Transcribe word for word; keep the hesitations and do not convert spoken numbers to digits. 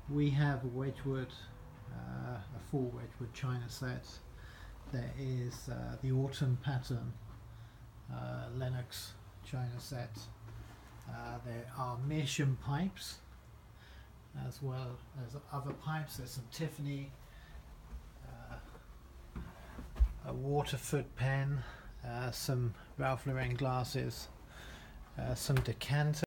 We have a Wedgewood, uh, a full Wedgewood china set. There is uh, the autumn pattern uh, Lenox china set. Uh, there are meerschaum pipes as well as other pipes. There's some Tiffany, uh, a Waterford pen, uh, some Ralph Lauren glasses, uh, some decanters.